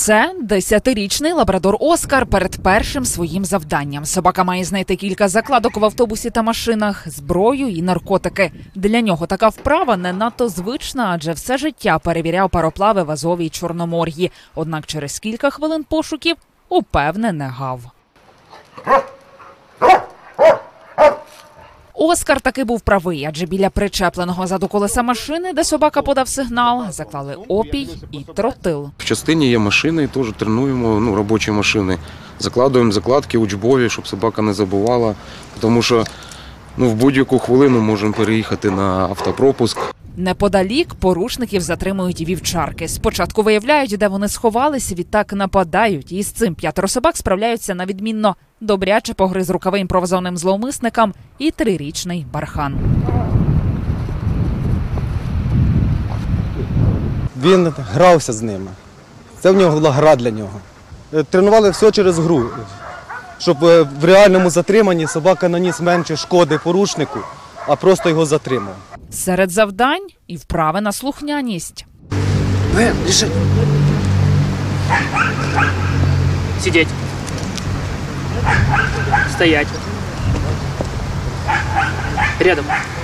Це 10-річний лабрадор Оскар перед першим своїм завданням. Собака має знайти кілька закладок в автобусі та машинах, зброю і наркотики. Для нього така вправа не надто звична, адже все життя перевіряв пароплави в Азові й Чорномор'ї. Однак через кілька хвилин пошуків упевнене гав. Оскар таки був правий, адже біля причепленого ззаду колеса машини, де собака подав сигнал, заклали опій і тротил. В частині є машини, теж тренуємо, робочі машини. Закладуємо закладки учбові, щоб собака не забувала, тому що в будь-яку хвилину можемо переїхати на автопропуск. Неподалік порушників затримують вівчарки. Спочатку виявляють, де вони сховалися, відтак нападають. І з цим 5 собак справляються на відмінно. Добряче погриз рукави імпровізованим зловмисникам і 3-річний бархан. Він грався з ними. Це в нього була гра для нього. Тренували все через гру, щоб в реальному затриманні собака наніс менше шкоди порушнику, а просто його затримав. Серед завдань і вправи на слухняність. Лежи. Сидеть. Стоять. Рядом.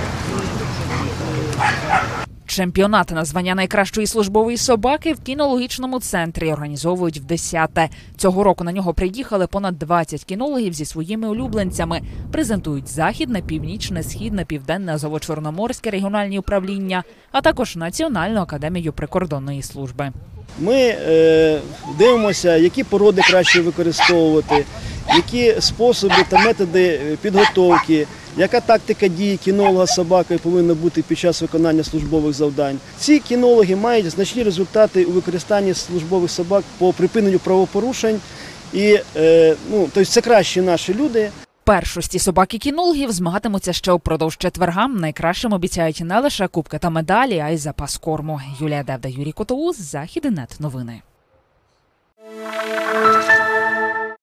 Чемпіонат на звання найкращої службової собаки в кінологічному центрі організовують вдесяте. Цього року на нього приїхали понад 20 кінологів зі своїми улюбленцями. Презентують Західне, Північне, Східне, Південне, Азово-Чорноморське регіональні управління, а також Національну академію прикордонної служби. Ми дивимося, які породи краще використовувати, які способи та методи підготовки, яка тактика дії кінолога з собакою повинна бути під час виконання службових завдань. Ці кінологи мають значні результати у використанні службових собак по припиненню правопорушень. І тобто це кращі наші люди. Першості собаки-кінологів змагатимуться ще упродовж четверга. Найкращим обіцяють не лише кубки та медалі, а й запас корму. Юлія Девда, Юрій Котоус, Західнет новини.